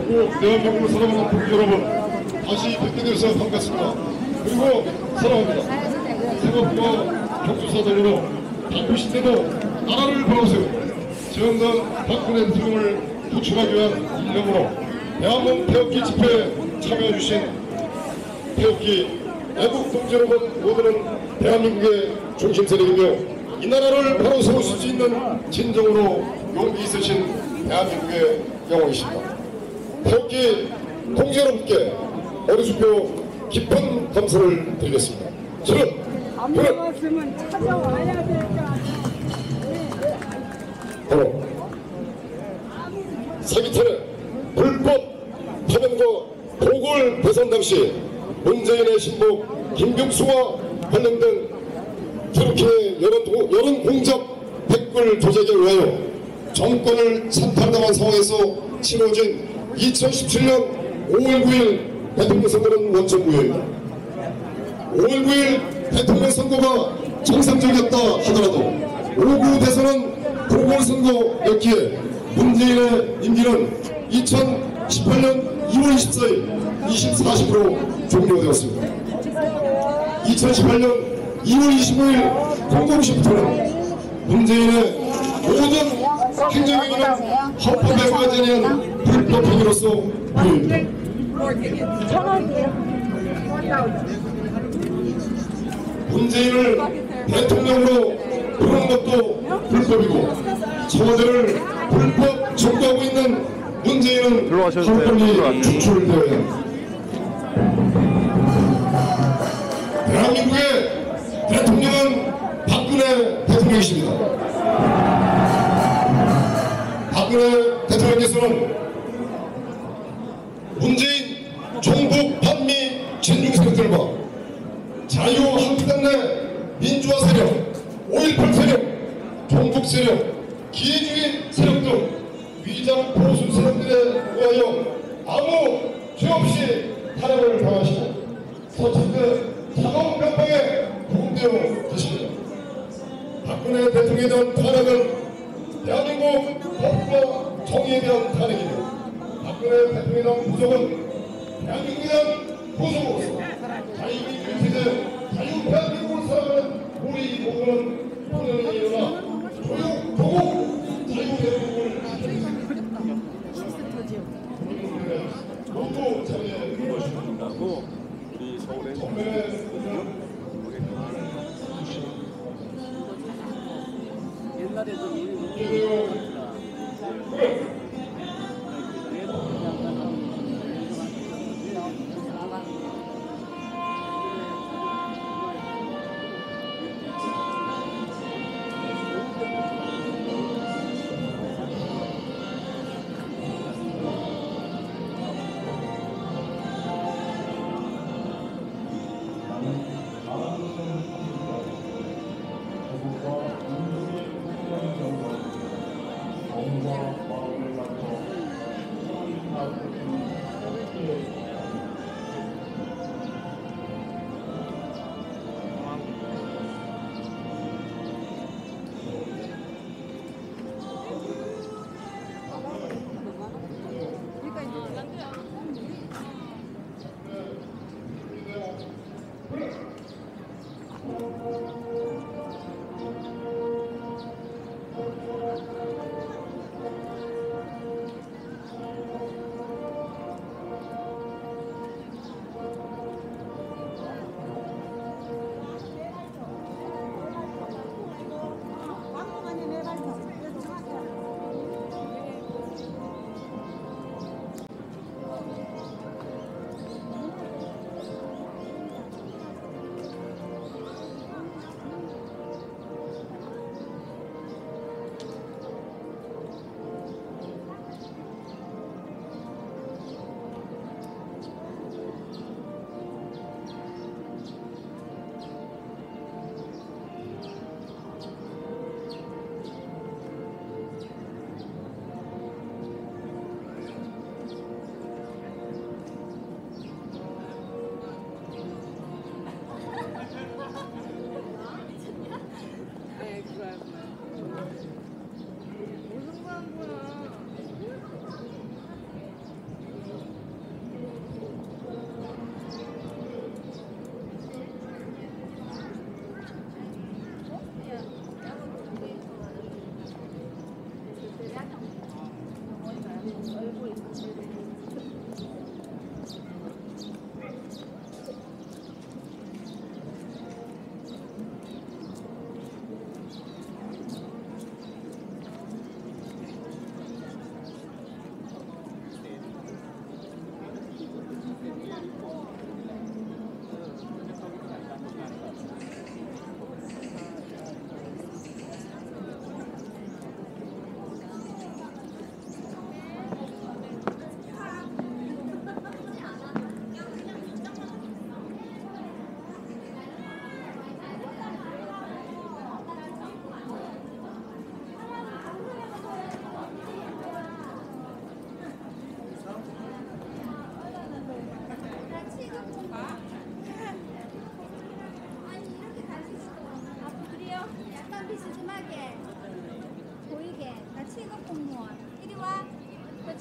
그리고 대한민국을 사랑하는 국민 여러분, 다시 뵙게 되어서 반갑습니다. 그리고 사랑합니다. 생업과 경주사장으로 바쁘신 때도 나라를 바라보세요. 지원당 박근혜 대통령을 구축하기 위한 일념으로 대한민국 태극기 집회에 참여해주신 태극기 애국 동지 여러분 모두는 대한민국의 중심 세력이며 이 나라를 바로 세우실 수 있는 진정으로 용기 있으신 대한민국의 영웅이십니다. 태극기 동지 여러분께 어리숙표 깊은 감사를 드리겠습니다. 저는 안 먹었으면 찾아와야 될까. 바로 사기탄의 불법 파면과 보궐 대선 당시 문재인의 신복 김경수와 관련된 트루킹의 여론 공작 댓글 조작에 의하여 정권을 찬탈당한 상황에서 치러진 2017년 5월 9일 대통령 선거는 원천 무효입니다. 5월 9일 대통령 선거가 정상적이었다 하더라도 5구 대선은 보궐선거였기에 문재인의 임기는 2018년 2월 24일 24시로 종료되었습니다. 2018년 2월 25일 00시부터는 문재인의 모든 행정행위는 헌법에 관련한 불법 행위로서 무효입니다. 문재인을 대통령으로 부르는 것도 불법이고 청와대를 불법 청구하고 있는 문재인은 하루빨리 추출되어야 합니다. 대한민국의 대통령은 박근혜 대통령이십니다. 박근혜 대통령께서는 문재인 종북 반미 친중 세력들과 자유한국당 내 민주화 세력, 5.18 세력, 종북 세력, 기회주의 세력 등 위장 보수 세력들에 의하여 아무 죄 없이 탄압을 당하시고 서천대 차가운 면방에 구금되어 계십니다. 박근혜 대통령에 대한 탄압은 대한민국 법과 정의에 대한 탄핵이며 박근혜 대통령에 대한 구속은 대한민국에 대한 구속으로서 자유민주세대 자유대한민국을 살아가는 우리 모두는 본연이 일어나 조국 자유대한민국을 지켜주겠습니다. 모두 참여해 주시기 우리 서울에 옛날에도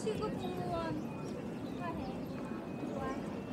시급 공무원 축하해. 좋아.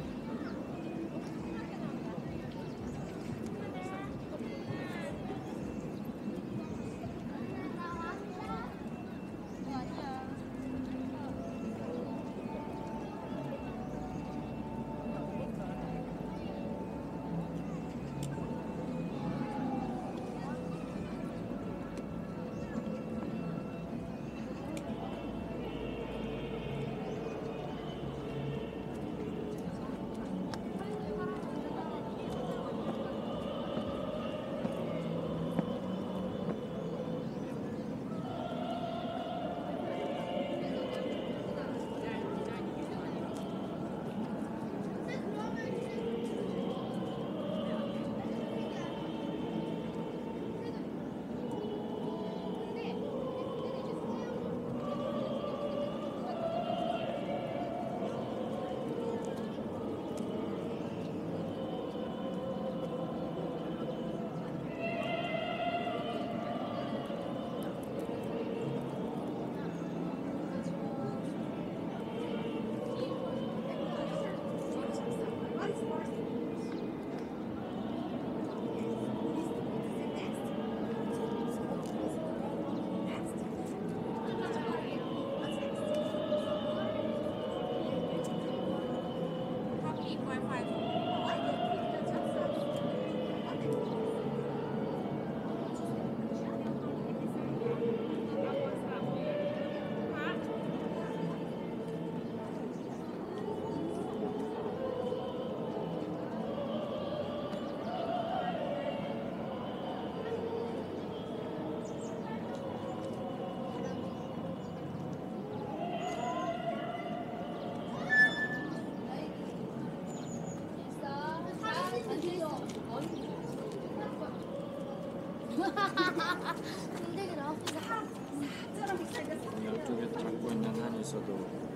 이쪽에 잡고 있는 한이 있어도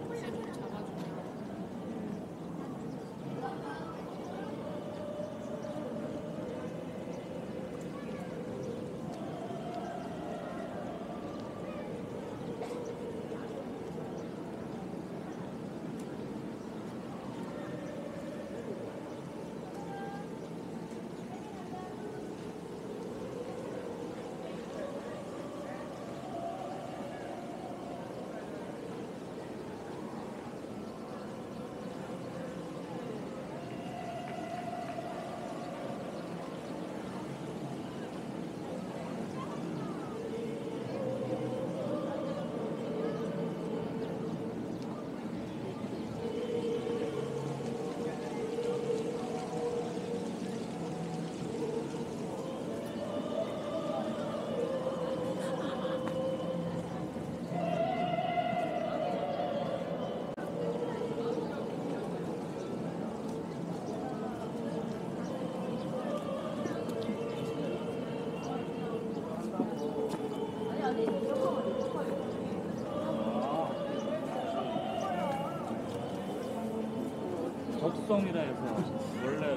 덕성이라 해서 원래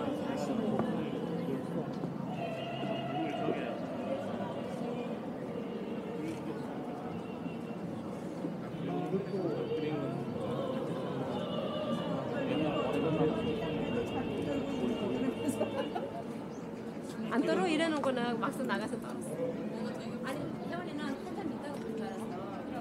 안 떨어 이래놓고는 막상 나가서 떨었어. 아니 혜원이는 한참 있다가 볼 줄 알았어.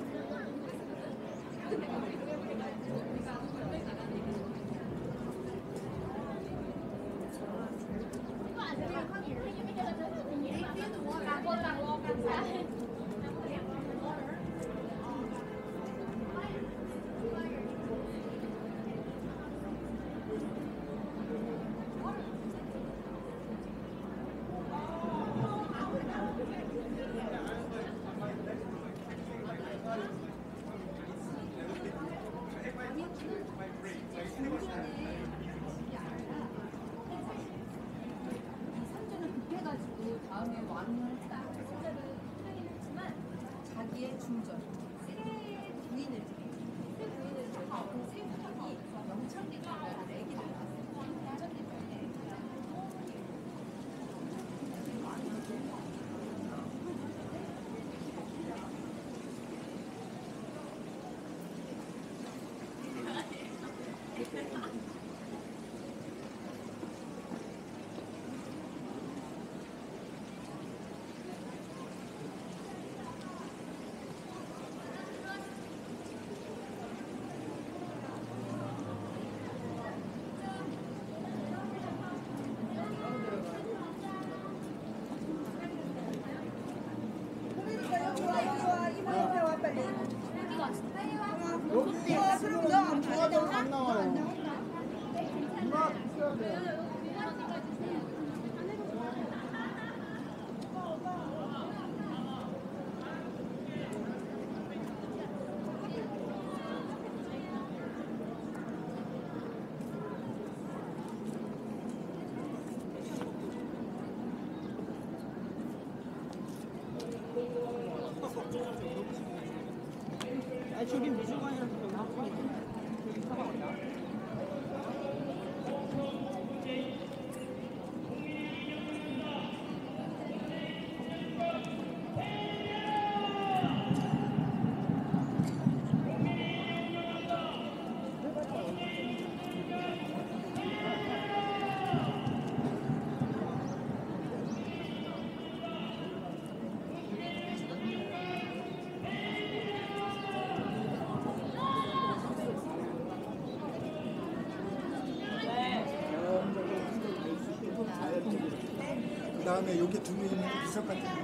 다음에 왕을 딱 승자를 하긴 했지만 자기의 중전 세 부인을 세 부인을 들고 그세 부인이 영창대교에 애기를 낳았어요. 영창대교에 그럼 너 통화도 안 나와요. 아, 저기 미술관이라서 좀 나쁘니까. 저기 사과한다. 그 다음에 여기 두 개 있는 비석 같은 거.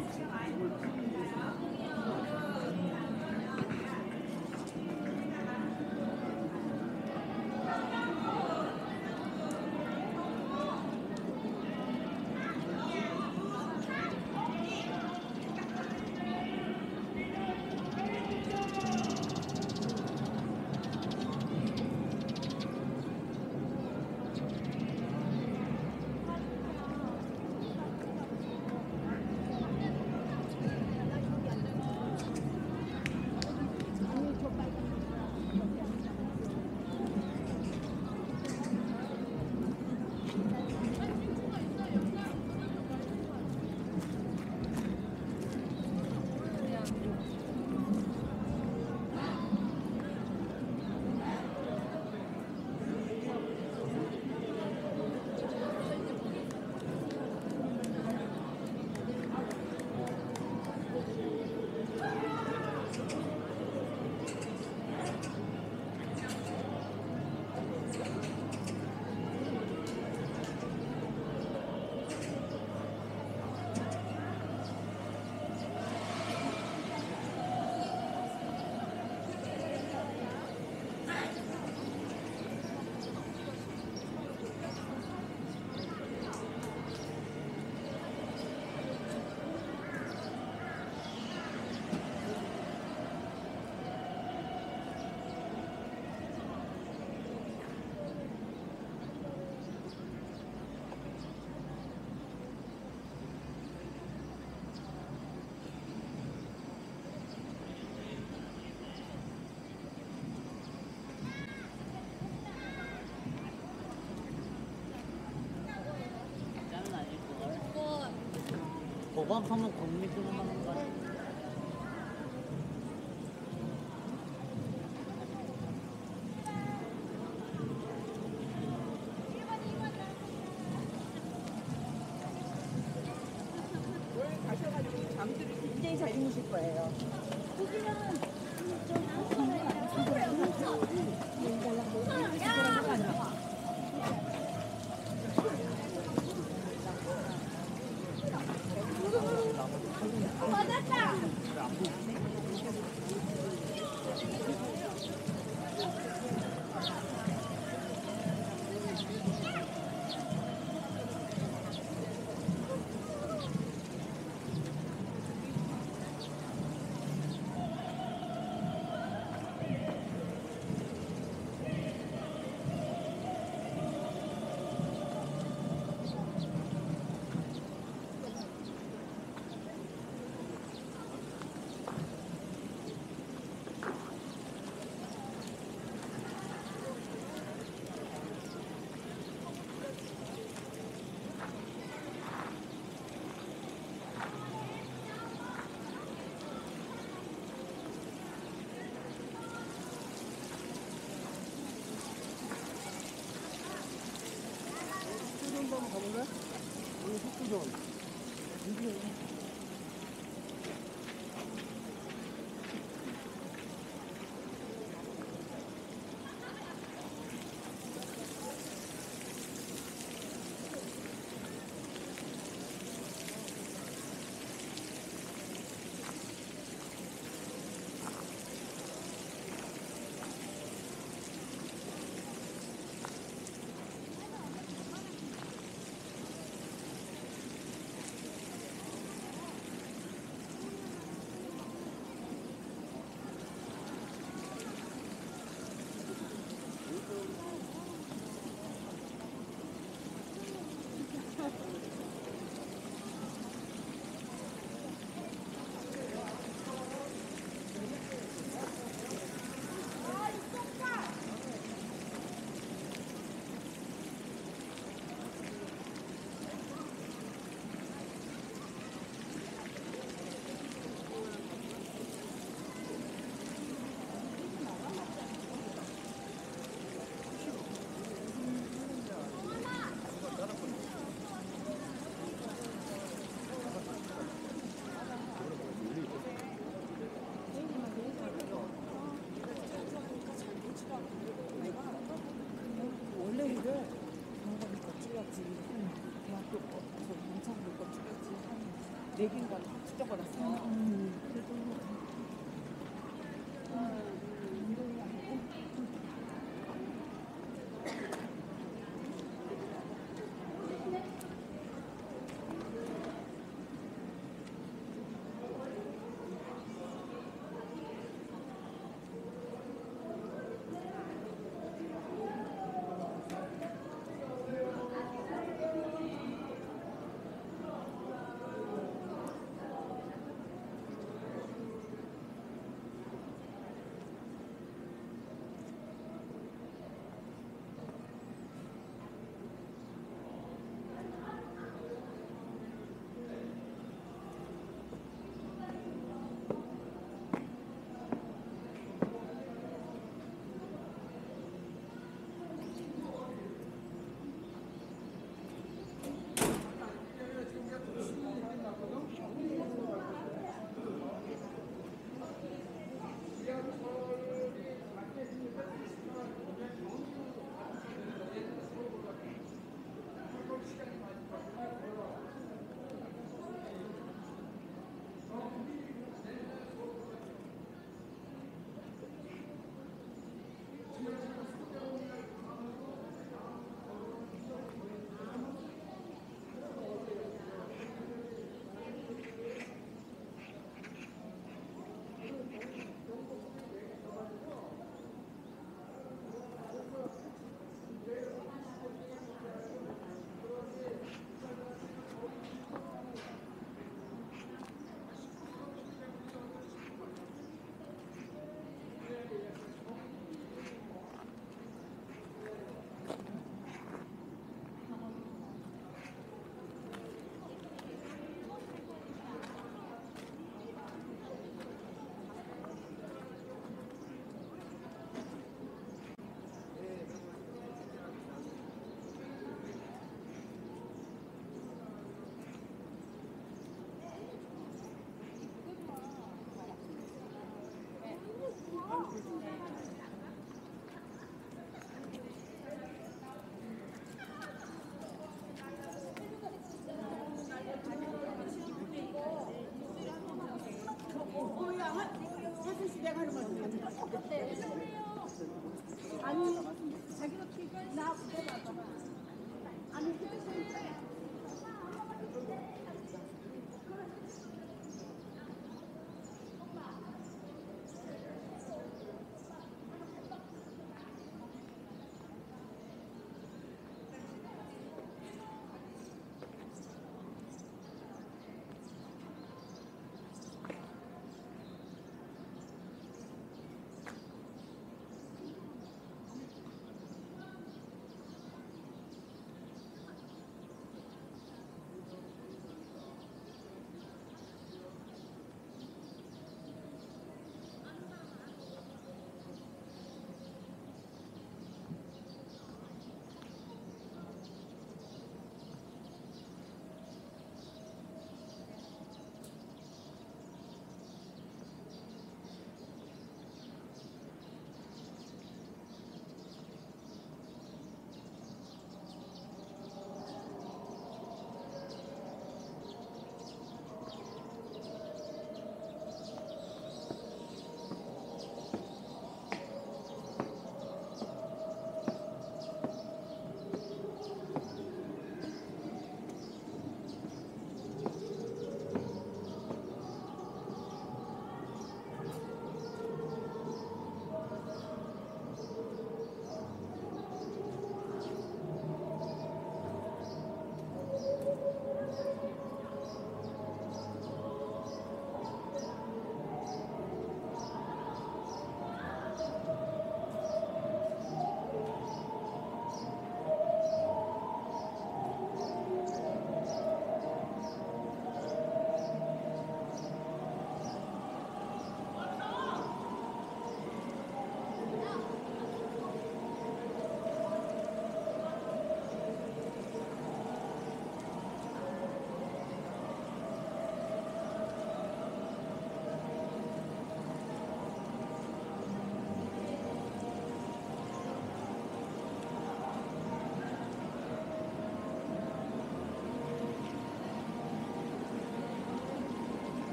보관하면 공립으로 하는 거야. 가셔가지고 잠들을 굉장히 잘 주무실 거예요. 한번 가볼래? 오늘 속도전. 100인가 직접 받았어.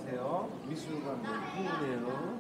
마세요. 미술관 흥분해요.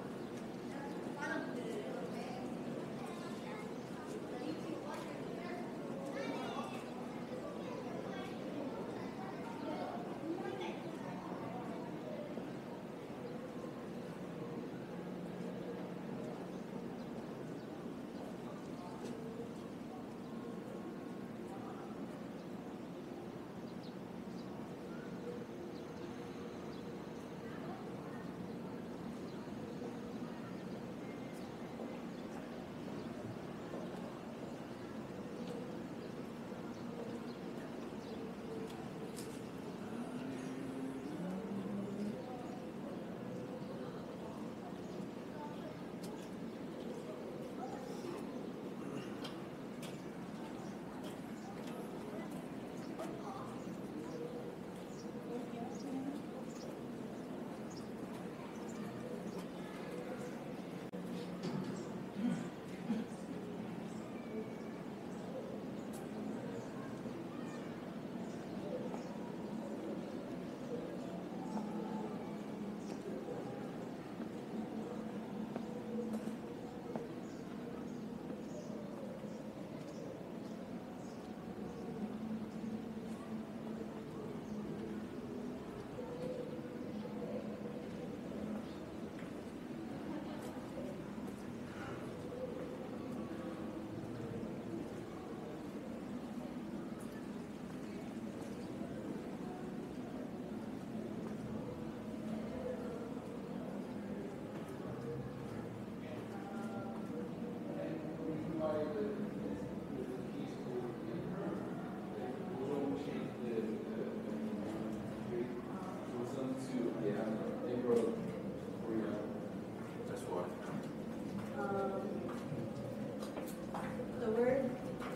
The word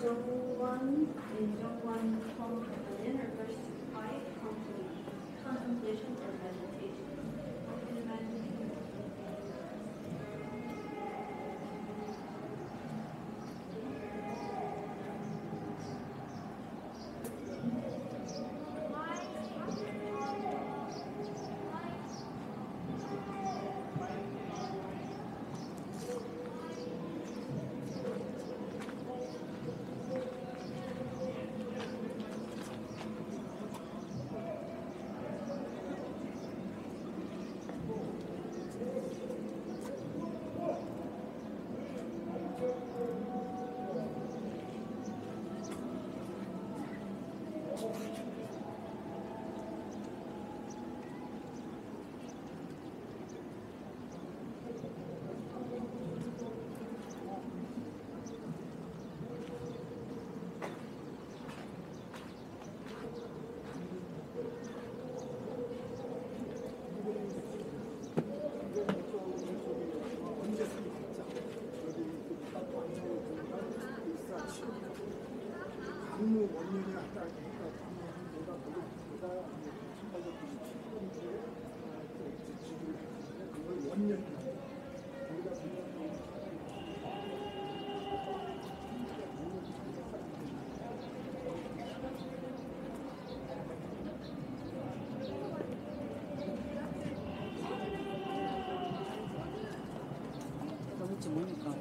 Gyeongun in Gyeongun-gung refers to quiet contemplation or meditation. You can imagine. 방무 원년이 아까 내가 보다 지금 그걸 원년이라고 우리가 도대체 뭡니까?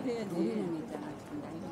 우리는 있잖아. 지금 나이가.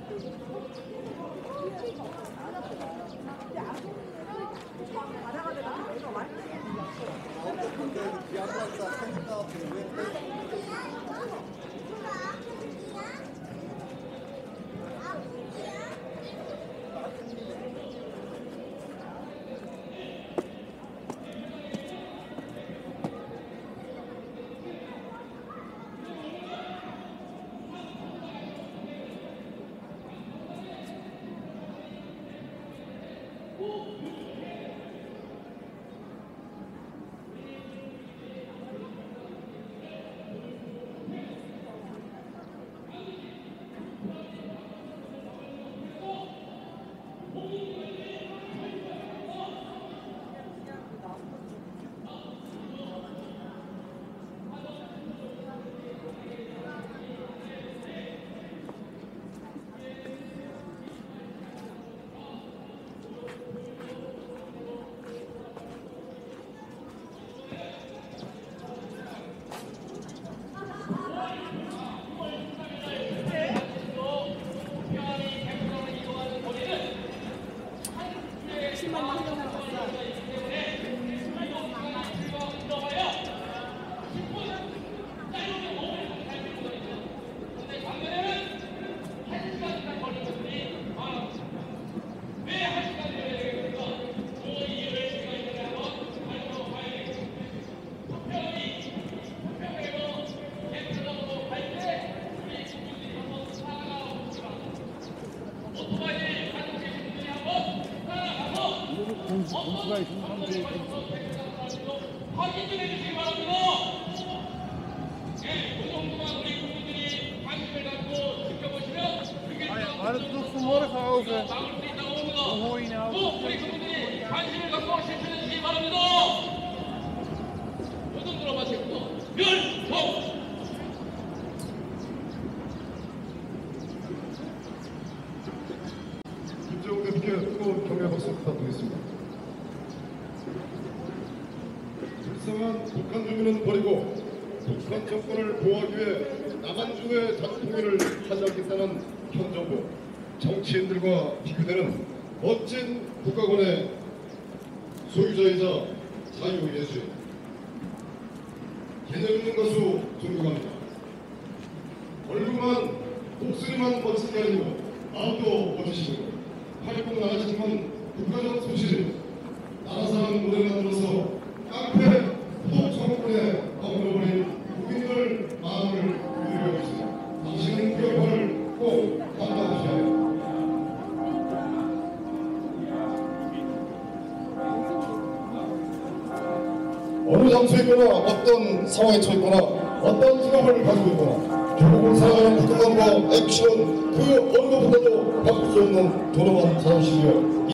공수가 있으면 하면 돼. 확인 좀 해주시기 바랍니다. 예, 그 정도만 우리 국민들이 관심을 갖고 지켜보시면 그게 Maar het doet vanmorgen over. 나올 수 있다고 Hoe hoor je 봅니다. nou? 또 우리 국민들이 관심을 갖고 실천해 주시기 바랍니다. 모든 들어마시고 멸통. 김재웅 대표께 뜨거운 격려 박수 부탁드리겠습니다. 불쌍한 북한 주민은 버리고 북한 정권을 보호하기 위해 남한주의 자주통일을 하자겠다는 현 정부 정치인들과 비교되는 멋진 국가권의 소유자이자 자유예수인 개념 있는 가수 존경합니다. 얼굴만 목소리만 멋진 게 아니고 마음도 멋지시고 활동 나가시지만 국가적 소실을 나라사랑 노래만 들어서 깡패 포 정권에 엉겨버린 국민들 마음을 누리고 있습니다. 당신은 그 역할을 꼭 감당하셔야 합니다. 어느 장소에 있거나 어떤 상황에 처해 있거나 어떤 직업을 가지고 있거나 조국을 사랑하는 국가관과 액션 그 어느 것보다도 바꿀 수 없는 존엄한 자존심이요